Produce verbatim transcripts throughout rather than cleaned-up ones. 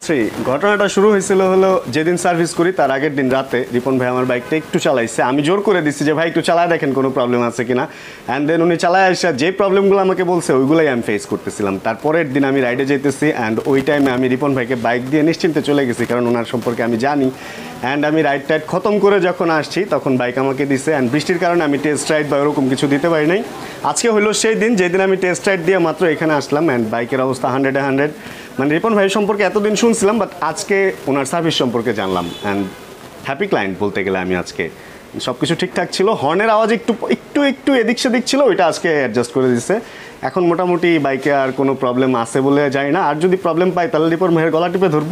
সেই ঘটনাটা শুরু হয়েছিল হলো যেদিন সার্ভিস করি তার আগের দিন রাতে রিপন ভাই আমার বাইকটা একটু চালাইছে, আমি জোর করে দিচ্ছি যে ভাই একটু চালায় দেখেন কোনো প্রবলেম আছে কিনা। অ্যান্ড দেন উনি চালায় আসা যে প্রবলেমগুলো আমাকে বলছে ওইগুলোই আমি ফেস করতেছিলাম। তারপরের দিন আমি রাইডে যেতেছি অ্যান্ড ওই টাইমে আমি রিপন ভাইকে বাইক দিয়ে নিশ্চিন্তে চলে গেছি, কারণ ওনার সম্পর্কে আমি জানি। অ্যান্ড আমি রাইড টাইড খতম করে যখন আসছি তখন বাইক আমাকে দিছে, অ্যান্ড বৃষ্টির কারণে আমি টেস্ট রাইড বা ওরকম কিছু দিতে পারি নাই। আজকে হলো সেই দিন যেদিন আমি টেস্ট রাইড দিয়ে মাত্র এখানে আসলাম, অ্যান্ড বাইকের অবস্থা হান্ড্রেডে হান্ড্রেড। মানে রিপন ভাই সম্পর্কে এতদিন শুনছিলাম, বাট আজকে ওনার সার্ভিস সম্পর্কে জানলাম অ্যান্ড হ্যাপি ক্লায়েন্ট বলতে গেলে আমি আজকে। সব কিছু ঠিকঠাক ছিল, হর্নের আওয়াজ একটু একটু একটু এদিক সেদিক ছিল, ওইটা আজকে অ্যাডজাস্ট করে দিচ্ছে। এখন মোটামুটি বাইকে আর কোনো প্রবলেম আছে বলে যাই না, আর যদি প্রবলেম পাই তাহলে রিপন ভাইয়ের গলা টিপে ধরবো।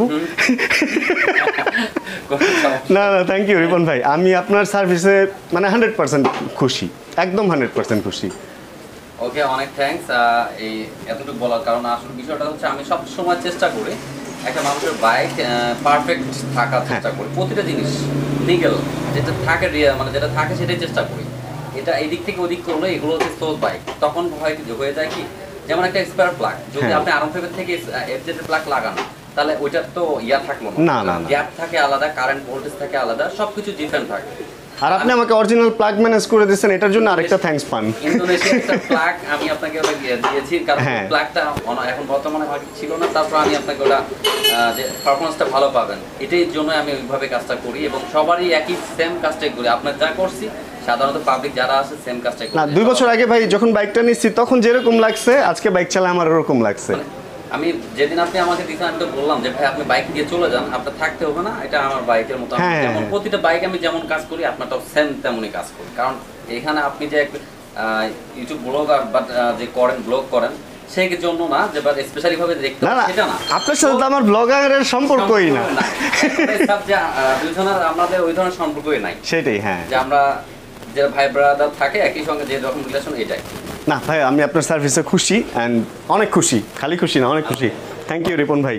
না না, থ্যাংক ইউ রিপন ভাই, আমি আপনার সার্ভিসে মানে হান্ড্রেড পার্সেন্ট খুশি, একদম হান্ড্রেড পার্সেন্ট খুশি। ওকে, অনেক থ্যাঙ্কস এই এতটুকু বলার কারণ। আসলে বিষয়টা হচ্ছে আমি সব সময় চেষ্টা করি একটা মানুষের বাইক পারফেক্ট থাকার চেষ্টা করি, প্রতিটা জিনিস লিগেল যেটা থাকে মানে যেটা থাকে সেটাই চেষ্টা করি। এটা এই দিক থেকে ওদিক করলে এগুলো হচ্ছে সোজ বাইক, তখন হয় হয়ে যায় কি, যেমন একটা স্পেয়ার প্লাগ যদি আপনি আরন ফাইভের থেকে এফজেড প্লাগ লাগান তাহলে ওইটার তো ইয়া থাকলো না, গ্যাপ থাকে আলাদা, কারেন্ট ভোল্টেজ থাকে আলাদা, সবকিছু ডিফারেন্ট থাকে। আর আপনি আমাকে অরিজিনাল প্লাগ ম্যানেজ করে দিয়েছেন, এটার জন্য আরেকটা থ্যাঙ্কস পান। ইন্দোনেশিয়ার একটা প্লাগ আমি আপনাকে ওটা দিয়েছি, কারণ প্লাগটা এখন বর্তমানে মার্কেট ছিল না, তারপর আমি আপনাকে ওটা যে পারফরমেন্সটা ভালো পাবেন এটার জন্য আমি ওইভাবে কাজটা করি, এবং সবারই একই সেম কাজটাই করি। আপনার যা করছি সাধারণত পাবলিক যারা আছে সেম কাজটাই করি। না, দুই বছর আগে ভাই যখন বাইকটা নিচ্ছি তখন যেরকম লাগছে আজকে বাইক চালায় আমার ওরকম লাগছে। আমি যেদিন আপনি আমাকে দিতেন আমি তো বললাম যে ভাই আপনি বাইক দিয়ে চলে যান, আপনার থাকতে হবে না, এটা আমার বাইকের মতো। যেমন প্রতিটা বাইক আমি যেমন কাজ করি আপনারটাও সেম তেমনই কাজ করি, কারণ এখানে আপনি যে ইউটিউব ব্লগার বা যে করেন ব্লগ করেন সেই জন্য না, যে বা স্পেশালি ভাবে দেখতে সেটা না, আপনার সাথে তো আমার ব্লগারের সম্পর্কই না, দুইজনের আমাদের ওই ধরনের সম্পর্কই নাই। সেটাই, হ্যাঁ, যে আমরা যে ভাই ব্রাদার থাকে একই সঙ্গে যে রকম রিলেশন এটাই। না ভাই, আমি আপনার সার্ভিসে খুশি অ্যান্ড অনেক খুশি, খালি খুশি না অনেক খুশি। থ্যাংক ইউ রিপন ভাই।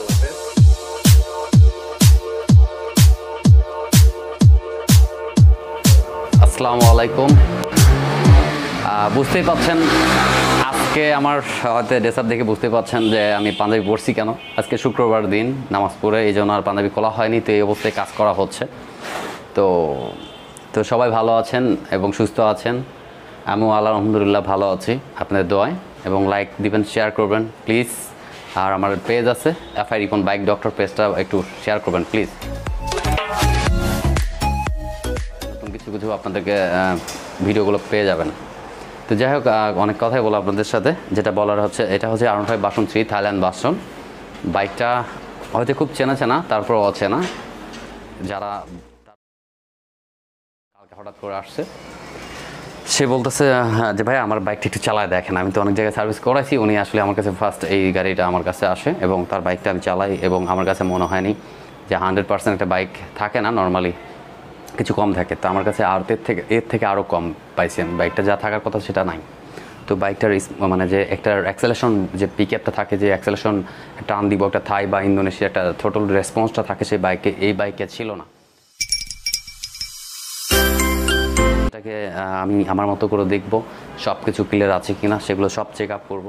আসসালামু আলাইকুম। বুঝতেই পাচ্ছেন আজকে আমার হয়তো ড্রেসআপ দেখে বুঝতে পাচ্ছেন যে আমি পাঞ্জাবি পরছি কেন। আজকে শুক্রবার দিন নামাজ পড়ে এই জন্য আর পাঞ্জাবি খোলা হয়নি, তো এই অবস্থায় কাজ করা হচ্ছে। তো তো সবাই ভালো আছেন এবং সুস্থ আছেন, আমিও আল্লাহ আলহামদুলিল্লাহ ভালো আছি আপনাদের দোয়ায়। এবং লাইক দিবেন, শেয়ার করবেন প্লিজ। আর আমার পেজ আছে এফআই রিপন বাইক ডক্টর, পেজটা একটু শেয়ার করবেন প্লিজ। নতুন কিছু কিছু আপনাদেরকে ভিডিওগুলো পেয়ে যাবেন। তো যাই হোক, অনেক কথাই বলো আপনাদের সাথে। যেটা বলার হচ্ছে এটা হচ্ছে আরন five version three Thailand version. বাইকটা হয়তো খুব চেনা চেনা, তারপরও অচেনা যারা কালকে হঠাৎ করে আসছে, সে বলতেছে যে ভাই আমার বাইকটা একটু চালায় দেখেন। আমি তো অনেক জায়গায় সার্ভিস করাইছি, উনি আসলে আমার কাছে ফার্স্ট এই গাড়িটা আমার কাছে আসে এবং তার বাইকটা আমি চালাই, এবং আমার কাছে মনে হয়নি যে হান্ড্রেড পার্সেন্ট একটা বাইক থাকে না, নর্মালি কিছু কম থাকে। তো আমার কাছে আর এর থেকে এর থেকে আরও কম পাইছি আমি, বাইকটা যা থাকার কথা সেটা নাই। তো বাইকটার মানে যে একটা অ্যাক্সেলেশন যে পিক আপটা থাকে, যে অ্যাক্সেলেশন টান দিব একটা থাই বা ইন্দোনেশিয়া একটা টোটাল রেসপন্সটা থাকে সেই বাইকে, এই বাইকে ছিল না। এটাকে আমি আমার মতো করে দেখব সব কিছু ক্লিয়ার আছে কিনা, সেগুলো সব চেক আপ করবো।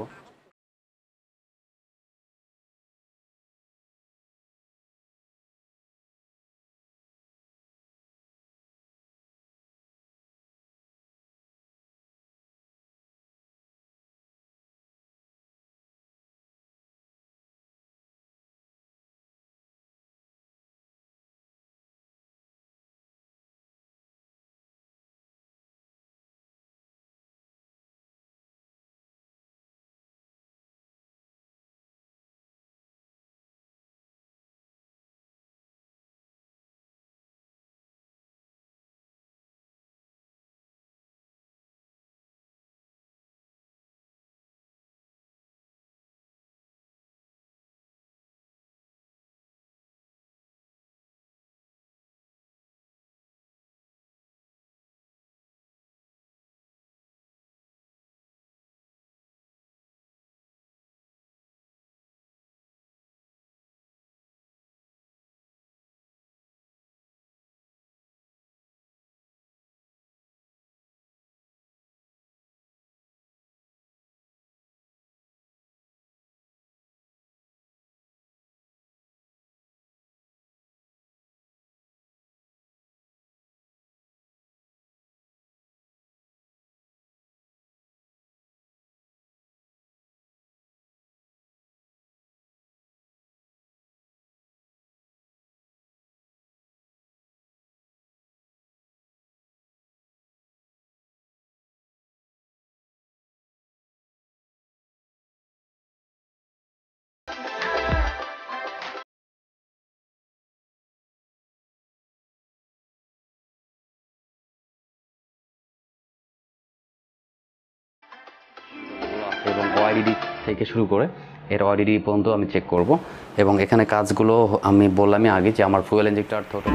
ওয়াইডিডি থেকে শুরু করে এর ওয়াইডিডি পর্যন্ত আমি চেক করব এবং এখানে কাজগুলো আমি বললামই আগে যে আমার ফুয়েল ইঞ্জেক্টর থ্রোটল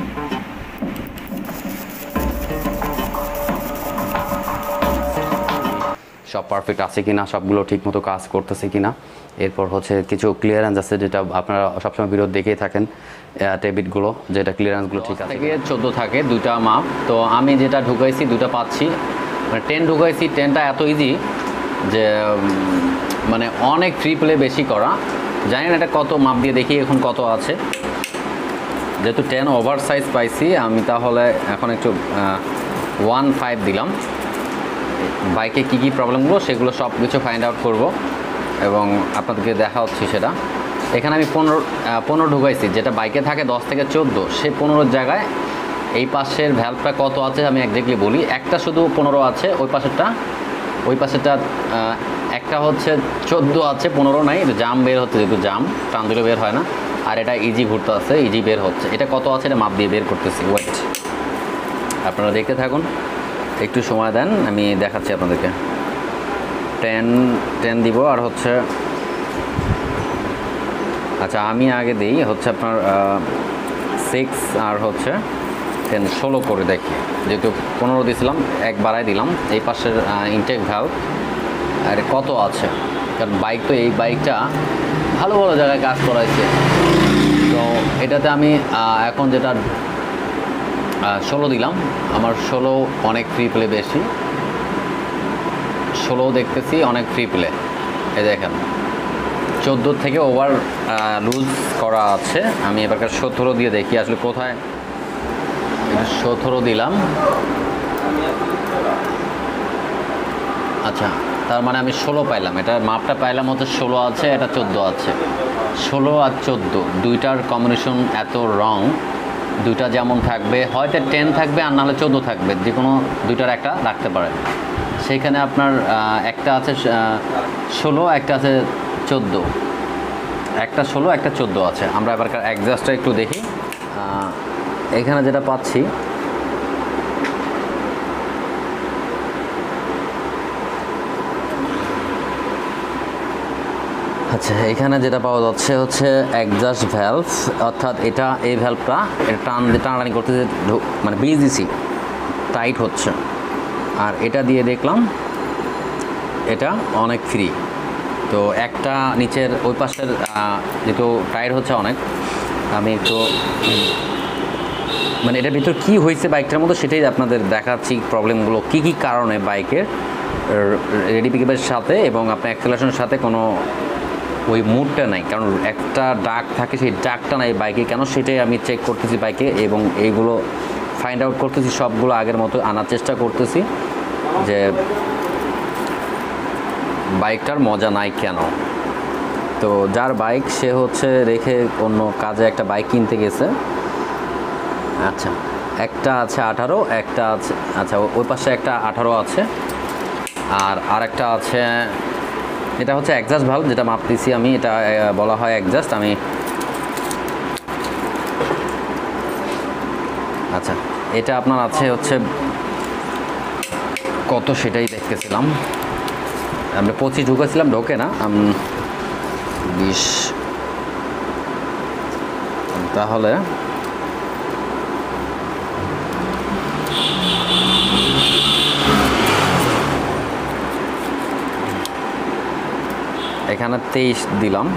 সব পারফেক্ট আছে কিনা, সবগুলো ঠিকমতো কাজ করতেছে কিনা। এরপর হচ্ছে কিছু ক্লিয়ারেন্স আছে যেটা আপনারা সবসময় ভিডিও দেখেই থাকেন, টেবিটগুলো যেটা ক্লিয়ারেন্সগুলো ঠিক আছে থেকে চোদ্দো থাকে দুইটা মাপ। তো আমি যেটা ঢুকাইছি দুইটা পাচ্ছি, মানে টেন ঢুকাইছি। টেনটা এত ইজি যে মানে অনেক ফ্রি প্লে বেশি করা, জানি না এটা কত মাপ দিয়ে দেখি এখন কত আছে। যেহেতু টেন ওভার সাইজ পাইছি আমি, তাহলে এখন একটু ওয়ান ফাইভ দিলাম। বাইকে কী কী প্রবলেমগুলো সেগুলো সব কিছু ফাইন্ড আউট করব এবং আপনাদেরকে দেখা হচ্ছে সেটা। এখানে আমি পনেরো পনেরো ঢুকাইছি, যেটা বাইকে থাকে দশ থেকে চোদ্দো, সেই পনেরোর জায়গায় এই পাশের ভ্যালভটা কত আছে আমি একজাক্টলি বলি। একটা শুধু পনেরো আছে, ওই পাশেরটা ওই পাশেরটা একটা হচ্ছে চোদ্দো আছে, পনেরো নাই, জাম বের হচ্ছে, যেহেতু জাম টান দিলে বের হয় না। আর এটা ইজি ঘুরতে আছে, ইজি বের হচ্ছে। এটা কত আছে এটা মাপ দিয়ে বের করতেছি, ওয়েট আপনারা দেখতে থাকুন, একটু সময় দেন, আমি দেখাচ্ছি আপনাদেরকে। টেন টেন দিব আর হচ্ছে আচ্ছা আমি আগে দিই হচ্ছে আপনার সিক্স আর হচ্ছে টেন ষোলো করে দেখি। যেহেতু পনেরো দিয়েছিলাম এক বাড়াই দিলাম। এই পাশের ইনটেক ভ্যালভ আর কত আছে, কারণ বাইক তো এই বাইকটা ভালো ভালো জায়গায় কাজ করাইছে। তো এটাতে আমি এখন যেটা ষোলো দিলাম, আমার ষোলো অনেক ফ্রি প্লে বেশি, ষোলো দেখতেছি অনেক ফ্রি প্লে। এই দেখেন চোদ্দোর থেকে ওভার লুজ করা আছে। আমি এবারকার সতেরো দিয়ে দেখি আসলে কোথায়। সতেরো দিলাম, আচ্ছা তার মানে আমি ষোলো পাইলাম। এটার মাপটা পাইলাম হচ্ছে ষোলো আছে, এটা চোদ্দো আছে। ষোলো আর চোদ্দো দুইটার কম্বিনেশন এত রং, দুইটা যেমন থাকবে, হয়তো টেন থাকবে আর নাহলে চোদ্দো থাকবে, যে কোনো দুইটার একটা রাখতে পারে। সেইখানে আপনার একটা আছে ষোলো, একটা আছে চোদ্দো, একটা ষোলো একটা চোদ্দো আছে। আমরা এবারকার অ্যাডজাস্টটা একটু দেখি। এখানে যেটা পাচ্ছি আচ্ছা, এখানে যেটা পাওয়া যাচ্ছে হচ্ছে অ্যাডজাস্ট ভ্যালভ, অর্থাৎ এটা এই ভ্যালভটা এটা টান টানাটানি করতেছে, মানে বিজ দিছি টাইট হচ্ছে। আর এটা দিয়ে দেখলাম এটা অনেক ফ্রি। তো একটা নিচের ওই পাশের যেহেতু টাইট হচ্ছে অনেক, আমি একটু মানে এটার ভিতর কী হয়েছে বাইকটার মতো সেটাই আপনাদের দেখাচ্ছি, প্রবলেমগুলো কী কী কারণে বাইকের রেডি পিকআপের সাথে এবং আপনার অ্যাক্সেলারেশনের সাথে কোনো ওই মুডটা নাই। কারণ একটা ডাক থাকে, সেই ডাকটা নাই বাইকে কেন, সেটাই আমি চেক করতেছি বাইকে এবং এইগুলো ফাইন্ড আউট করতেছি, সবগুলো আগের মতো আনার চেষ্টা করতেছি যে বাইকটার মজা নাই কেন। তো যার বাইক সে হচ্ছে রেখে অন্য কাজে একটা বাইক কিনতে গেছে। আচ্ছা একটা আছে আঠারো, একটা আছে আচ্ছা ওই পাশে একটা আঠারো আছে, আর আরেকটা আছে এটা হচ্ছে অ্যাডজাস্ট ভালভ, যেটা মাপ দিছি আমি, এটা বলা হয় অ্যাডজাস্ট। আমি আচ্ছা এটা আপনার আছে হচ্ছে কত সেটাই দেখতেছিলাম। আমরা পঁচিশ ঢুকেছিলাম, ঢোকে না বিশ, তাহলে এখানে তেইশ দিলাম।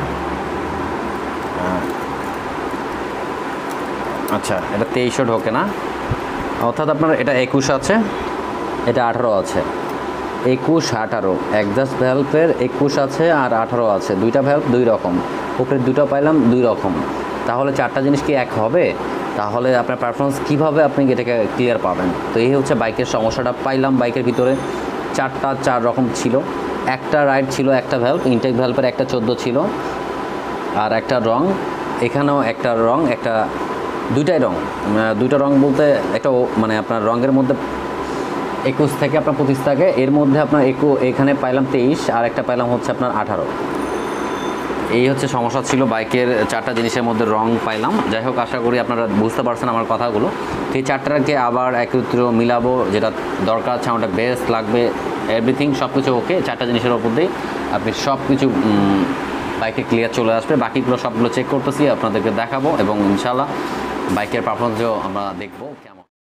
আচ্ছা এটা তেইশও ঢোকে না, অর্থাৎ আপনার এটা একুশ আছে, এটা আঠারো আছে। একুশ আঠারো অ্যাডজাস্ট ভ্যালভের একুশ আছে আর আঠারো আছে, দুইটা ভ্যালভ দুই রকম, উপরে দুটো পাইলাম দুই রকম। তাহলে চারটা জিনিস কি এক হবে? তাহলে আপনার পারফরমেন্স কীভাবে আপনি এটাকে ক্লিয়ার পাবেন? তো এই হচ্ছে বাইকের সমস্যাটা পাইলাম। বাইকের ভিতরে চারটা চার রকম ছিল, একটা রাইট ছিল, একটা ভ্যালভ ইনটেক ভ্যালভের একটা চোদ্দো ছিল, আর একটা রং, এখানেও একটা রং, একটা দুইটাই রং, দুইটা রং বলতে একটা মানে আপনার রঙের মধ্যে একুশ থেকে আপনার পঁচিশ থাকে, এর মধ্যে আপনার একু এখানে পাইলাম তেইশ আর একটা পাইলাম হচ্ছে আপনার আঠারো। এই হচ্ছে সমস্যা ছিল বাইকের, চারটা জিনিসের মধ্যে রং পাইলাম। যাই হোক, আশা করি আপনারা বুঝতে পারছেন আমার কথাগুলো। এই চারটাকে আবার একত্র মিলাবো, যেটা দরকার আছে, আমাদের বেস্ট লাগবে এভরিথিং সব কিছু ওকে। চারটা জিনিসের ওপর দিয়ে আপনি সব কিছু বাইকে ক্লিয়ার চলে আসবে। বাকিগুলো সবগুলো চেক করতেছি, আপনাদেরকে দেখাবো এবং ইনশাআল্লাহ বাইকের পারফরমেন্সও আমরা দেখবো কেমন।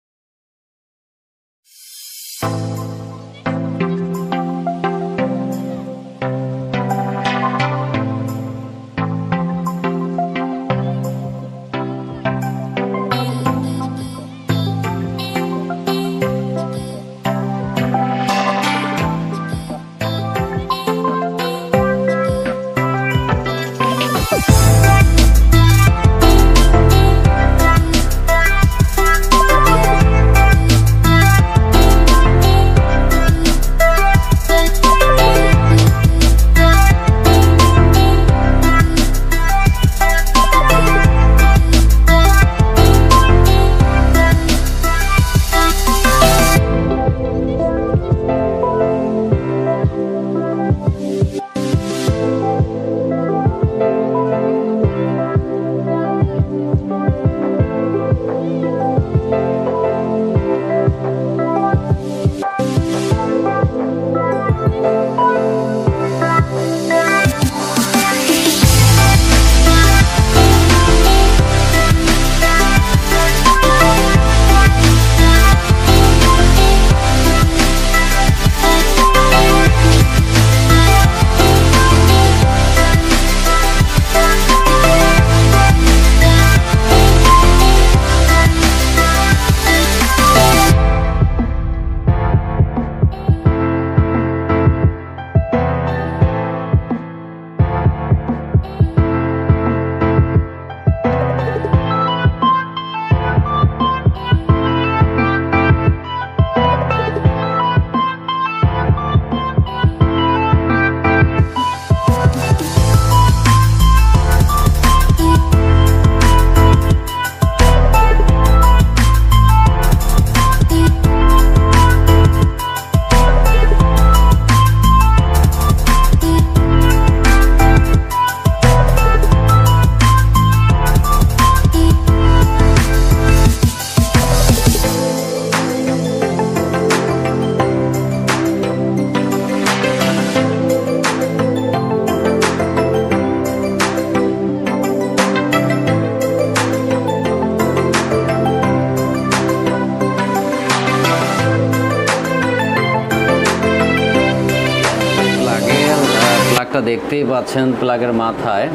দেখতেই পাচ্ছেন প্লাগের মাথায়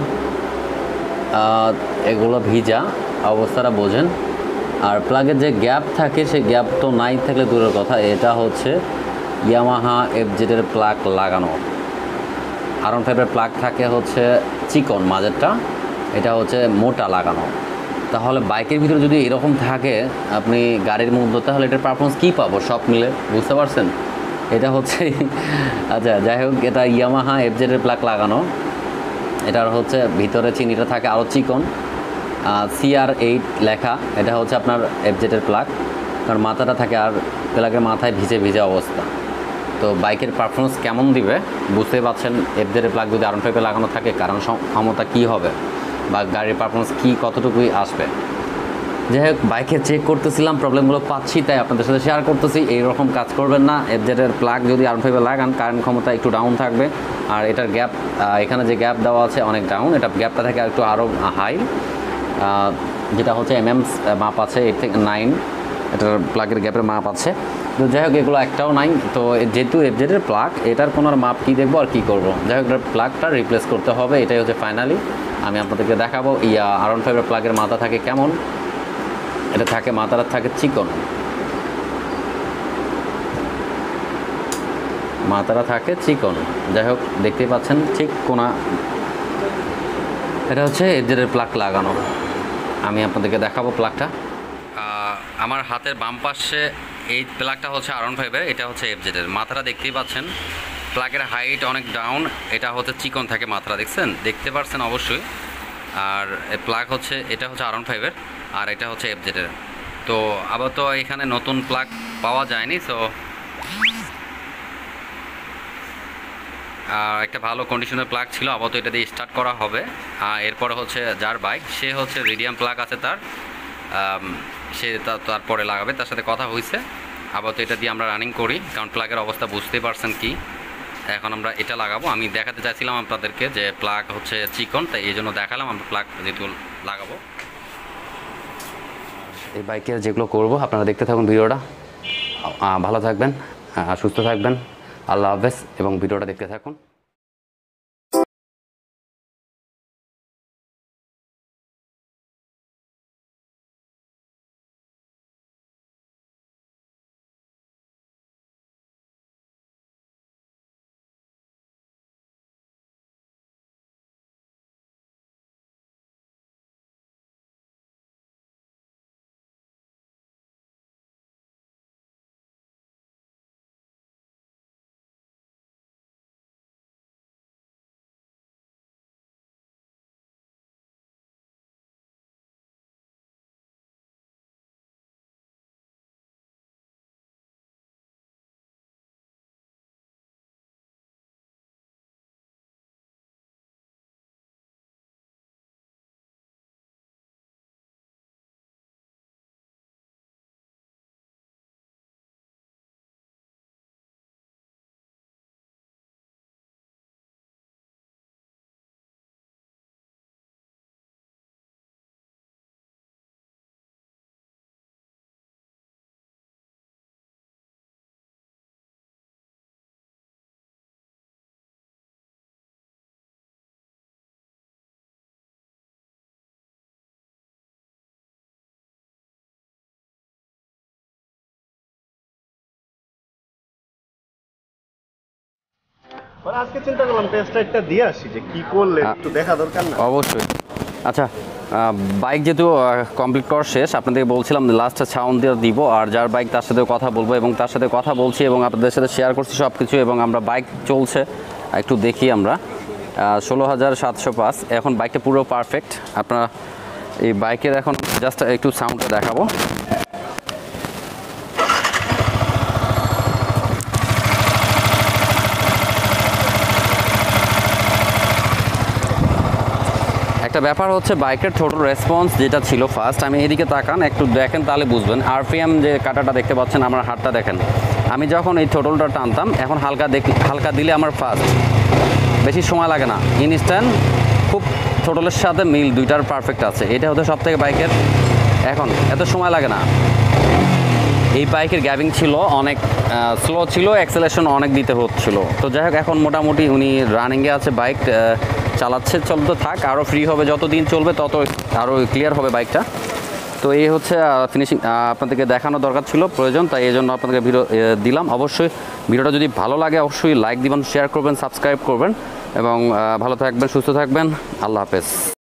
এগুলো ভিজা অবস্থাটা বোঝেন। আর প্লাগের যে গ্যাপ থাকে সেই গ্যাপ তো নাই থাকলে দূরের কথা, এটা হচ্ছে ইয়ামাহা এফজেডের প্লাগ লাগানো। আর ওয়ান ফাইভের প্লাগ থাকে হচ্ছে চিকন মাঝেরটা, এটা হচ্ছে মোটা লাগানো। তাহলে বাইকের ভিতরে যদি এরকম থাকে আপনি গাড়ির মধ্যে, তাহলে এটার পারফরমেন্স কী পাবো সব মিলে, বুঝতে পারছেন? এটা হচ্ছে আচ্ছা যাই হোক, এটা ইয়ামাহা এফজেডের প্লাগ লাগানো। এটার হচ্ছে ভিতরে চিনিটা থাকে আরও চিকন, সিআর এইট লেখা। এটা হচ্ছে আপনার এফজেডের প্লাগ, কারণ মাথাটা থাকে আর প্লাগের মাথায় ভিজে ভিজে অবস্থা। তো বাইকের পারফরমেন্স কেমন দিবে বুঝতেই পারছেন। এফজেডের প্লাগ যদি আর ওয়ান ফাইভে লাগানো থাকে কারণ ক্ষমতা কী হবে বা গাড়ির পারফরমেন্স কী কতটুকুই আসবে। যাই হোক, বাইকে চেক করতেছিলাম, প্রবলেমগুলো পাচ্ছি, তাই আপনাদের সাথে শেয়ার করতেছি। এইরকম কাজ করবেন না। এফজেডের প্লাগ যদি আর ওয়ান ফাইভে লাগান কারেন্ট ক্ষমতা একটু ডাউন থাকবে। আর এটার গ্যাপ, এখানে যে গ্যাপ দেওয়া আছে অনেক ডাউন, এটা গ্যাপটা থেকে একটু আরও হাই, যেটা হচ্ছে এম এম মাপ আছে এইট থেকে নাইন, এটার প্লাগের গ্যাপের মাপ আছে। তো যাই হোক, এগুলো একটাও নাই। তো যেহেতু এফজেডের প্লাগ, এটার কোনো মাপ কী দেখবো আর কী করবো। যাই হোক, এটার প্লাগটা রিপ্লেস করতে হবে, এটাই হচ্ছে ফাইনালি। আমি আপনাদেরকে দেখাবো ইয়া আর ওয়ান ফাইভের প্লাগের মাথা থাকে কেমন। এটা থাকে মাথাটা থাকে চিকন, মাথাটা থাকে চিকন। যাই হোক, দেখতেই পাচ্ছেন ঠিক কোনা, এটা হচ্ছে এফজেডের প্লাগ লাগানো। আমি আপনাদেরকে দেখাবো প্লাগটা। আমার হাতের বাম পাশে এই প্লাগটা হচ্ছে আর ওয়ান ফাইভের, এটা হচ্ছে এফজেডের। মাথাটা দেখতেই পাচ্ছেন, প্লাগের হাইট অনেক ডাউন, এটা হচ্ছে চিকন থাকে মাথাটা, দেখছেন দেখতে পাচ্ছেন অবশ্যই। আর প্লাগ হচ্ছে, এটা হচ্ছে আর ওয়ান ফাইভের আর এটা হচ্ছে এফজেডের। তো আবার তো এখানে নতুন প্লাগ পাওয়া যায়নি, সো একটা ভালো কন্ডিশনের প্লাগ ছিল, আপাতত এটা দিয়ে স্টার্ট করা হবে। এরপরে হচ্ছে যার বাইক, সে হচ্ছে রিডিয়াম প্লাগ আছে তার, সে তারপরে লাগাবে, তার সাথে কথা হয়েছে। আপাতত এটা দিয়ে আমরা রানিং করি, কারণ প্লাগের অবস্থা বুঝতেই পারছেন কি। এখন আমরা এটা লাগাবো। আমি দেখাতে চাইছিলাম আপনাদেরকে যে প্লাগ হচ্ছে চিকন, তাই এই জন্য দেখালাম আমরা প্লাগ যেহেতু লাগাবো। এই বাইকের যেগুলো করব আপনারা দেখতে থাকুন ভিডিওটা। ভালো থাকবেন, সুস্থ থাকবেন, আল্লাহ হাফেজ, এবং ভিডিওটা দেখতে থাকুন। আজকে চিন্তা করলাম টেস্ট রাইডটা দিয়ে আসি, যে কি করলে একটু দেখা দরকার না? অবশ্যই। আচ্ছা, বাইক যেহেতু কমপ্লিট করা শেষ, আপনাদেরকে বলছিলাম লাস্টে সাউন্ড দিয়ে দিব, আর যার বাইক তার সাথে কথা বলবো, এবং তার সাথে কথা বলছি এবং আপনাদের সাথে শেয়ার করছি সব কিছু। এবং আমরা বাইক চলছে একটু দেখি আমরা, ষোলো হাজার সাতশো পাঁচ। এখন বাইকটা পুরো পারফেক্ট। আপনারা এই বাইকের এখন জাস্ট একটু সাউন্ডটা দেখাবো। একটা ব্যাপার হচ্ছে বাইকের টোটাল রেসপন্স যেটা ছিল ফার্স্ট, আমি এদিকে তাকান একটু দেখেন তাহলে বুঝবেন। আরপিএম যে কাটাটা দেখতে পাচ্ছেন, আমার হাতটা দেখেন, আমি যখন এই টোটালটা টানতাম, এখন হালকা দেখ হালকা দিলে আমার ফার্স্ট, বেশি সময় লাগে না, ইনস্ট্যান্ট, খুব টোটালের সাথে মিল, দুইটার পারফেক্ট আছে। এটা হচ্ছে সব থেকে বাইকের এখন এত সময় লাগে না। এই বাইকের গ্যাবিং ছিল অনেক স্লো ছিল, অ্যাক্সেলারেশন অনেক দিতে হচ্ছিল। তো যাই হোক, এখন মোটামুটি উনি রানিংয়ে আছে, বাইক চালাচ্ছে, চলতে থাক, আরও ফ্রি হবে, যত দিন চলবে তত আরও ক্লিয়ার হবে বাইকটা। তো এই হচ্ছে ফিনিশিং আপনাদেরকে দেখানো দরকার ছিল, প্রয়োজন, তাই এই জন্য আপনাদেরকে ভিডিও দিলাম। অবশ্যই ভিডিওটা যদি ভালো লাগে অবশ্যই লাইক দিবেন, শেয়ার করবেন, সাবস্ক্রাইব করবেন, এবং ভালো থাকবেন, সুস্থ থাকবেন, আল্লাহ হাফেজ।